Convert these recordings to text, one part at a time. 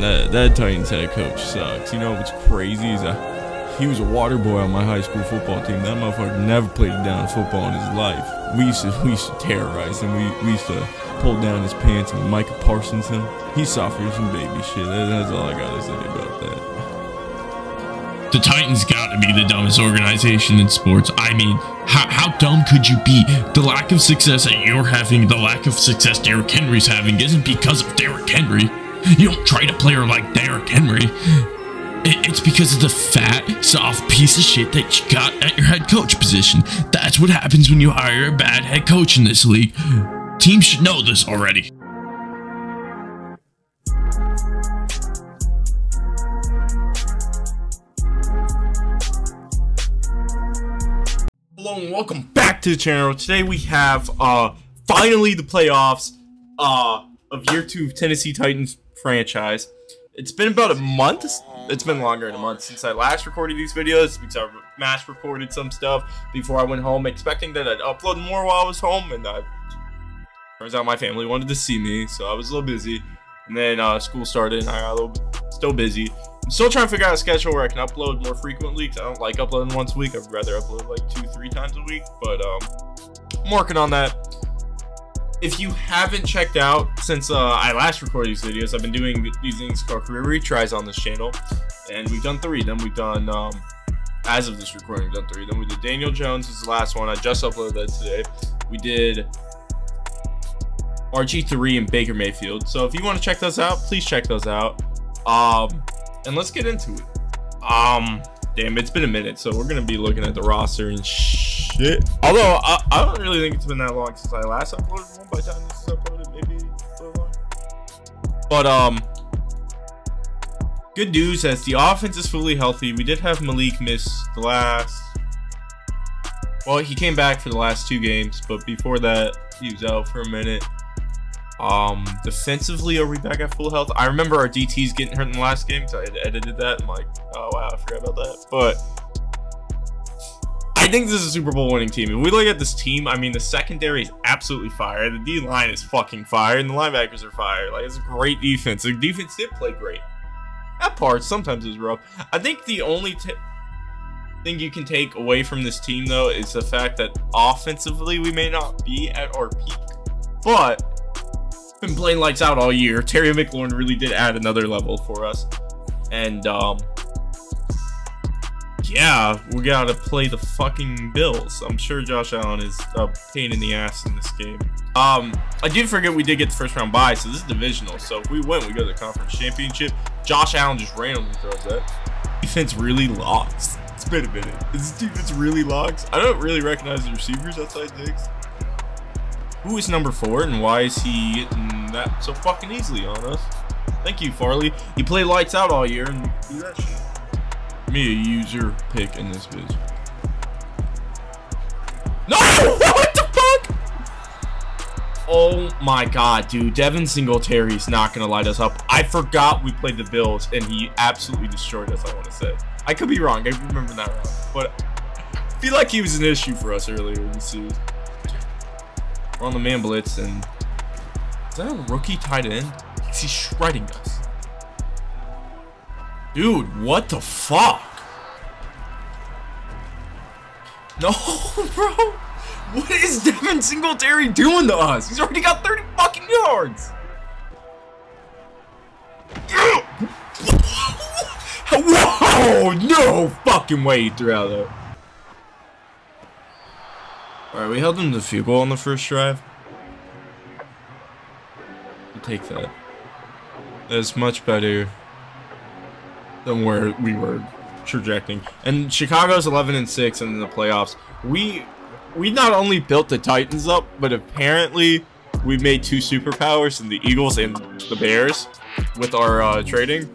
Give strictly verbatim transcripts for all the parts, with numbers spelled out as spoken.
that that Titans head coach sucks. You know what's crazy is that he was a water boy on my high school football team. That motherfucker never played a down football in his life. We used to we used to terrorize him. We we used to pull down his pants and Micah Parsons him. He suffered some baby shit. That, that's all I gotta say about that. The Titans got to be the dumbest organization in sports. I mean, how, how dumb could you be? The lack of success that you're having, the lack of success Derrick Henry's having isn't because of Derrick Henry. You don't trade a player like Derrick Henry. It, it's because of the fat, soft piece of shit that you got at your head coach position. That's what happens when you hire a bad head coach in this league. Teams should know this already. Hello and welcome back to the channel. Today we have uh finally the playoffs uh of year two of Tennessee Titans franchise. It's been about a month. It's been longer than a month since I last recorded these videos because I mass recorded some stuff before I went home, expecting that I'd upload more while I was home, and uh, turns out my family wanted to see me, so I was a little busy. And then uh, school started, and I got a little bit, still busy. I'm still trying to figure out a schedule where I can upload more frequently because I don't like uploading once a week. I'd rather upload like two, three times a week. But um, I'm working on that. If you haven't checked out since uh, I last recorded these videos, I've been doing these things called career retries on this channel, and we've done three. Then we've done, um, as of this recording, we've done three. Then we did Daniel Jones was the last one. I just uploaded that today. We did R G three and Baker Mayfield. So if you want to check those out, please check those out. Um. And let's get into it. Um, damn, it's been a minute, so we're gonna be looking at the roster and shit. Although I, I don't really think it's been that long since I last uploaded one. By the time this is uploaded, maybe a little long. But um, good news as the offense is fully healthy. We did have Malik miss the last. Well, he came back for the last two games, but before that, he was out for a minute. Um, defensively, are we back at full health? I remember our D Ts getting hurt in the last game, so I had edited that. I'm like, oh wow, I forgot about that. But I think this is a Super Bowl winning team. If we look at this team, I mean, the secondary is absolutely fire. The D line is fucking fire, and the linebackers are fire. Like, it's a great defense. The defense did play great. That part sometimes is rough. I think the only thing you can take away from this team, though, is the fact that offensively we may not be at our peak, but been playing lights out all year. Terry McLaurin really did add another level for us, and um yeah, we gotta play the fucking Bills. I'm sure Josh Allen is a pain in the ass in this game. um I did forget we did get the first round bye, so this is divisional, so if we win we go to the conference championship. Josh Allen just randomly throws that. Defense really locks. It's been a minute. This defense really locks. I don't really recognize the receivers outside Diggs. Who is number four, and why is he getting that so fucking easily on us? Thank you, Farley. You play lights out all year and do that shit. Me, a user pick in this bitch. No! What the fuck? Oh my god, dude. Devin Singletary's not gonna light us up. I forgot we played the Bills, and he absolutely destroyed us, I want to say. I could be wrong. I remember that wrong. But I feel like he was an issue for us earlier in the season. We're on the man blitz, and is that a rookie tight end? He's shredding us. Dude, what the fuck? No, bro. What is Devin Singletary doing to us? He's already got thirty fucking yards. Whoa, no fucking way he threw out there. Alright, we held them to the field goal on the first drive. We'll take that. That's much better than where we were trajecting. And Chicago's eleven and six in the playoffs. We we not only built the Titans up, but apparently we made two superpowers in the Eagles and the Bears with our uh, trading.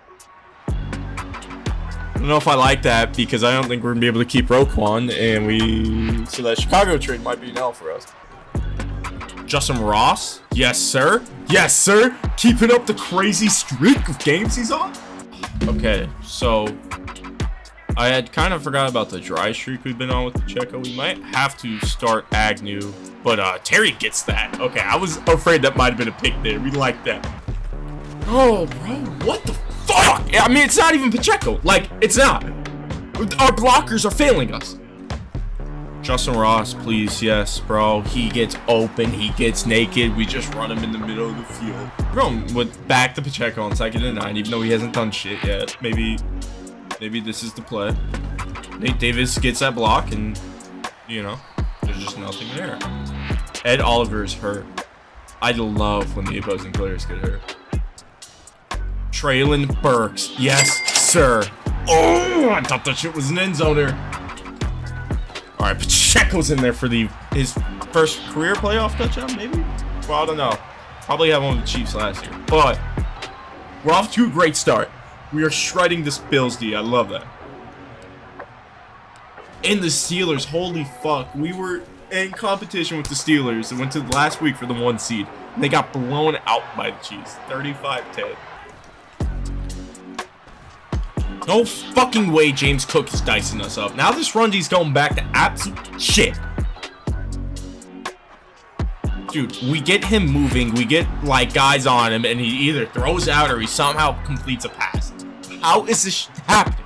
I don't know if I like that because I don't think we're gonna be able to keep Roquan, and we so that Chicago trade might be an L for us. Justin Ross, yes sir, yes sir, keeping up the crazy streak of games he's on. Okay, so I had kind of forgot about the dry streak we've been on with Pacheco. We might have to start Agnew, but uh, Terry gets that. Okay, I was afraid that might have been a pick there. We like that. Oh, bro, what the fuck? I mean, it's not even Pacheco. Like, it's not. Our blockers are failing us. Justin Ross, please, yes, bro. He gets open, he gets naked. We just run him in the middle of the field. Bro, with back to Pacheco on second and nine, even though he hasn't done shit yet. Maybe, maybe this is the play. Nate Davis gets that block, and you know, there's just nothing there. Ed Oliver's hurt. I love when the opposing players get hurt. Traylon Burks, yes, sir. Oh, I thought that shit was an end zoner. All right, Pacheco's in there for the his first career playoff touchdown, maybe? Well, I don't know. Probably had one with the Chiefs last year. But we're off to a great start. We are shredding this Bills D. I love that. And the Steelers, holy fuck. We were in competition with the Steelers and went to last week for the one seed. And they got blown out by the Chiefs. thirty-five ten. No fucking way James Cook is dicing us up. Now this run D's going back to absolute shit. Dude, we get him moving. We get, like, guys on him, and he either throws out or he somehow completes a pass. How is this happening?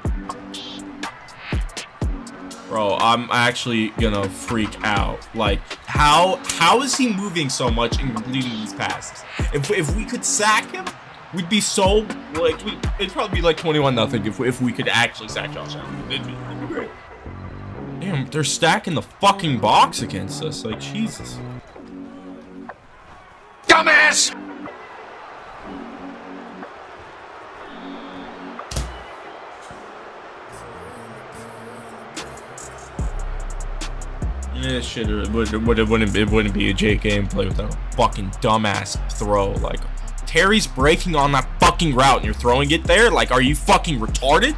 Bro, I'm actually gonna freak out. Like, how how is he moving so much and completing these passes? If, if we could sack him, we'd be so, like, we, it'd probably be like twenty-one nothing if, if we could actually sack Josh Allen. It'd be, it'd be great. Damn, they're stacking the fucking box against us. Like, Jesus. Dumbass! Yeah, shit, it, would, it, would, it, wouldn't, it wouldn't be a J gameplay without a fucking dumbass throw. Like, Terry's breaking on that fucking route and you're throwing it there? Like, are you fucking retarded?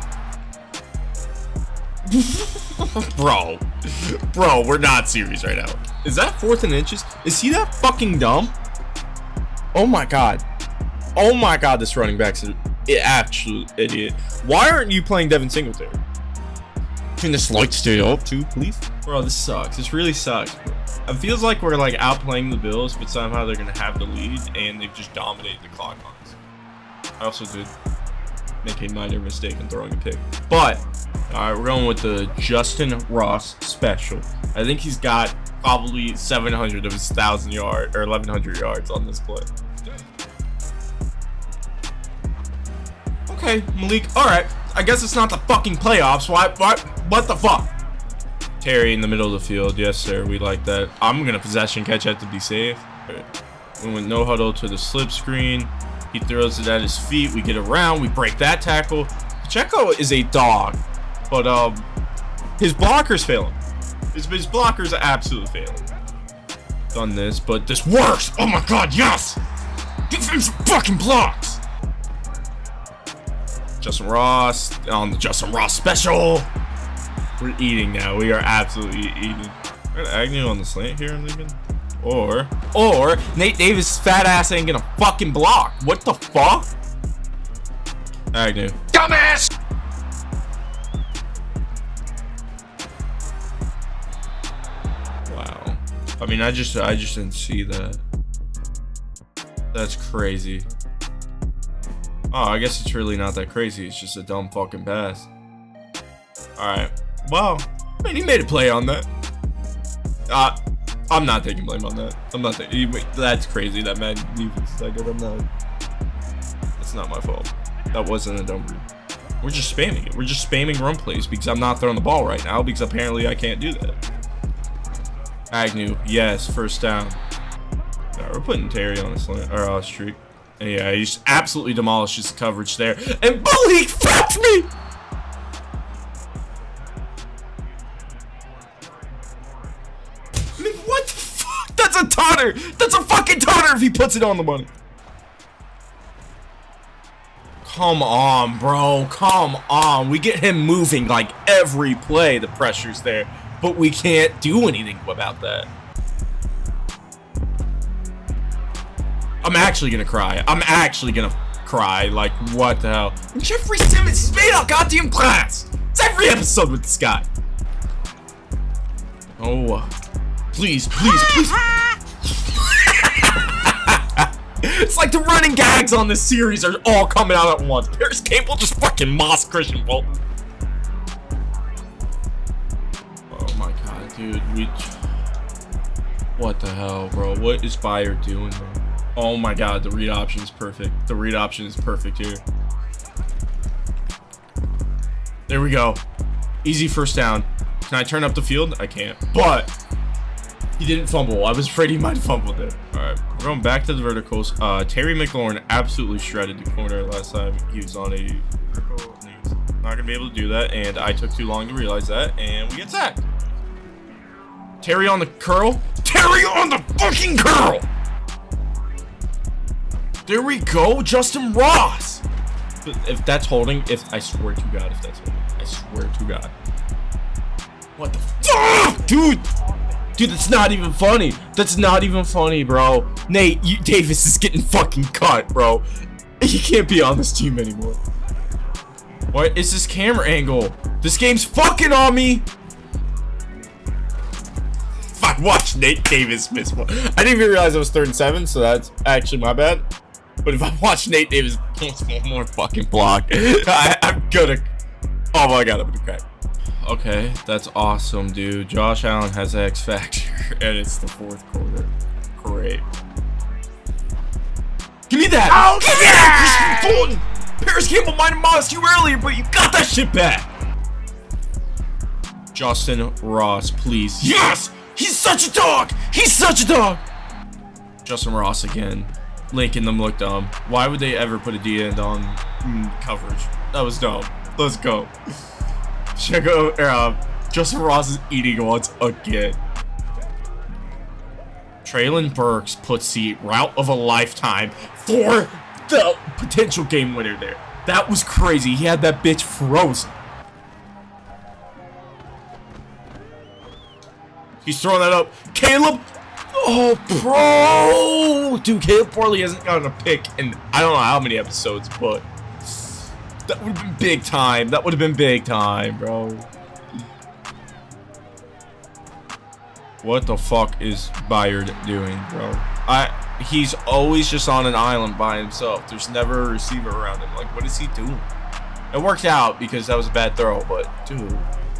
Bro. Bro, we're not serious right now. Is that fourth and inches? Is he that fucking dumb? Oh my god. Oh my god, this running back's an absolute idiot. Why aren't you playing Devin Singletary? Can this light stay up too, please? Bro, this sucks. This really sucks, bro. It feels like we're like outplaying the Bills, but somehow they're gonna have the lead and they've just dominated the clock on us. I also did make a minor mistake in throwing a pick. But alright, we're going with the Justin Ross special. I think he's got probably seven hundred of his thousand yard or eleven hundred yards on this play. Okay, Malik. Alright. I guess it's not the fucking playoffs. Why what what the fuck? Terry in the middle of the field. Yes, sir. We like that. I'm gonna possession catch that to be safe. Right. We went no huddle to the slip screen. He throws it at his feet. We get around. We break that tackle. Pacheco is a dog, but um, his blockers failing. His, his blockers are absolutely failing. Done this, but this works. Oh my god, yes! Give him some fucking blocks. Justin Ross on the Justin Ross special. We're eating now. We are absolutely eating. We're Agnew on the slant here, I'm thinking. Or, or Nate Davis' fat ass ain't gonna fucking block. What the fuck? Agnew. Dumbass! Wow. I mean, I just, I just didn't see that. That's crazy. Oh, I guess it's really not that crazy. It's just a dumb fucking pass. Alright. Well, I mean, he made a play on that. Uh, I'm not taking blame on that. I'm not taking... That's crazy. That man defense is that good. I'm not... It's not my fault. That wasn't a dumb read. We're just spamming it. We're just spamming run plays because I'm not throwing the ball right now because apparently I can't do that. Agnew. Yes. First down. Right, we're putting Terry on a slant, or on a streak. And yeah, he just absolutely demolishes the coverage there. And Malik fucked me! I mean, what the fuck? That's a tonner! That's a fucking tonner if he puts it on the money. Come on, bro. Come on. We get him moving like every play. The pressure's there. But we can't do anything about that. I'm actually gonna cry. I'm actually gonna cry. Like, what the hell? And Jeffrey Simmons has made a goddamn class. It's every episode with this guy. Oh, uh, please, please, please. It's like the running gags on this series are all coming out at once. Paris Campbell just fucking mossed Christian Bolton. Oh my god, dude. We... What the hell, bro? What is Bayer doing, man? Oh my god, the read option is perfect. The read option is perfect here. There we go. Easy first down. Can I turn up the field? I can't. But he didn't fumble. I was afraid he might have fumbled it. Alright, we're going back to the verticals. Uh, Terry McLaurin absolutely shredded the corner last time he was on a vertical. He was not going to be able to do that, and I took too long to realize that, and we get sacked. Terry on the curl. Terry on the fucking curl! There we go, Justin Ross! If that's holding, if I swear to God, if that's holding, I swear to God. What the fuck? Dude! Dude, that's not even funny. That's not even funny, bro. Nate, you, Davis is getting fucking cut, bro. He can't be on this team anymore. What is this camera angle? This game's fucking on me! Fuck, watch Nate Davis miss one. I didn't even realize it was third and seven, so that's actually my bad. But if I watch Nate Davis miss one more fucking block, I, I'm gonna... Oh my god, I'm gonna crack. Okay, that's awesome, dude. Josh Allen has X Factor, and it's the fourth quarter. Great. Give me that! Oh, give me that! Christian Fulton! Paris Campbell might have mossed you earlier, but you got that shit back! Justin Ross, please. Yes! He's such a dog! He's such a dog! Justin Ross again. Making them look dumb. Why would they ever put a D end on mm, coverage? That was dumb. Let's go. Check out, uh, Justin Ross is eating once again. Traylon Burks puts the route of a lifetime for the potential game winner there. That was crazy. He had that bitch frozen. He's throwing that up. Caleb. Oh, bro. Dude, Caleb Farley hasn't gotten a pick in I don't know how many episodes, but that would have been big time. That would have been big time, bro. What the fuck is Bayard doing, bro? I he's always just on an island by himself. There's never a receiver around him. Like, what is he doing? It worked out because that was a bad throw, but dude.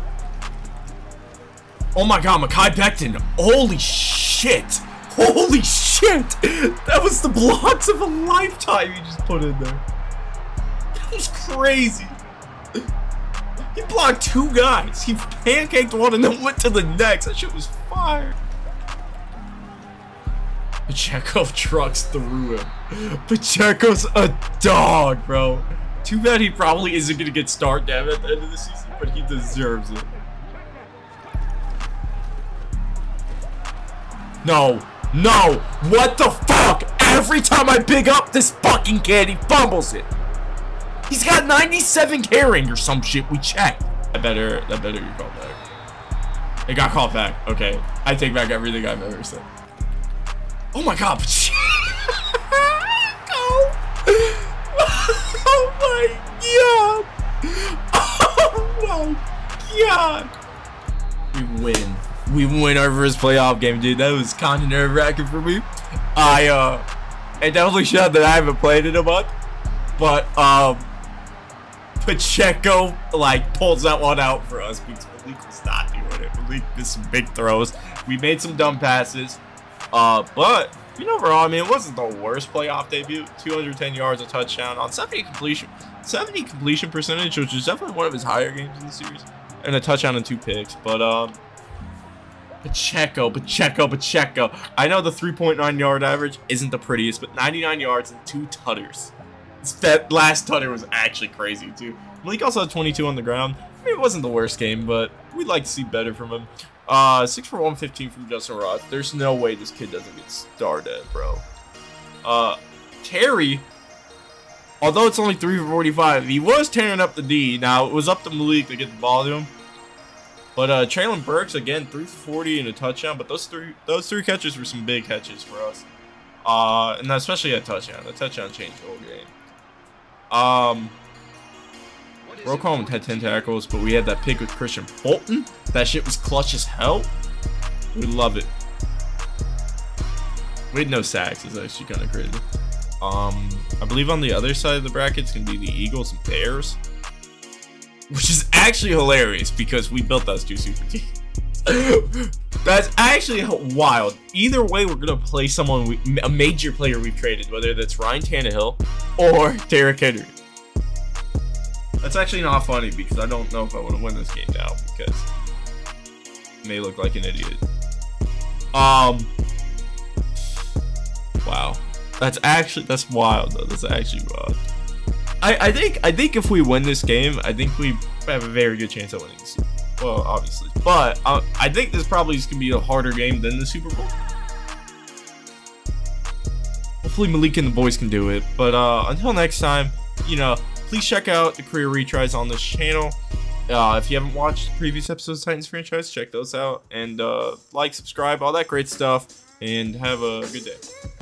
Oh my god, Mekhi Becton. Holy shit. Holy shit. That was the blocks of a lifetime he just put in there. That was crazy. He blocked two guys. He pancaked one and then went to the next. That shit was fire. Pacheco trucks through him. Pacheco's a dog, bro. Too bad he probably isn't going to get start damn at the end of the season, but he deserves it. No, no, what the fuck? Every time I big up this fucking kid, he fumbles it. He's got ninety-seven carrying or some shit. We checked. I better, that better get called back. It got called back. Okay, I take back everything I've ever said. Oh my god. Oh my god. Oh my god. We win. We win our first playoff game, dude. That was kind of nerve-wracking for me. I, uh, it definitely showed that I haven't played in a month. But, um, Pacheco, like, pulls that one out for us because Malik was not doing it. Malik did some big throws. We made some dumb passes. Uh, but, you know, overall, I mean, it wasn't the worst playoff debut. two hundred ten yards, a touchdown on seventy completion. seventy completion percentage, which is definitely one of his higher games in the series. And a touchdown and two picks. But, um... Pacheco, Pacheco, Pacheco. I know the three point nine yard average isn't the prettiest, but ninety-nine yards and two tutters. That last tutter was actually crazy, too. Malik also had twenty-two on the ground. I mean, it wasn't the worst game, but we'd like to see better from him. Uh, six for one fifteen from Justin Ross. There's no way this kid doesn't get started, bro. Uh, Terry, although it's only three for forty-five, he was tearing up the D. Now, it was up to Malik to get the ball to him. But uh, Traylon Burks, again, three for forty and a touchdown. But those three those three catches were some big catches for us. Uh, and especially a touchdown. The touchdown changed the whole game. Um, Roquan had ten tackles, but we had that pick with Christian Bolton. That shit was clutch as hell. We love it. We had no sacks. It's actually kind of crazy. Um, I believe on the other side of the bracket it's gonna be the Eagles and Bears, which is actually hilarious because we built those two super teams. That's actually wild. Either way, we're gonna play someone, we, a major player we've traded, whether that's Ryan Tannehill or Derrick Henry. That's actually not funny because I don't know if I want to win this game now because I may look like an idiot. Um. Wow. That's actually that's wild though. That's actually wild. I I think I think if we win this game, I think we have a very good chance of winning the Super Bowl. Well, obviously, but uh, I think this probably is gonna be a harder game than the Super Bowl. Hopefully, Malik and the boys can do it. But uh, until next time, you know, please check out the career retries on this channel. Uh, if you haven't watched previous episodes of Titans franchise, check those out and uh, like, subscribe, all that great stuff, and have a good day.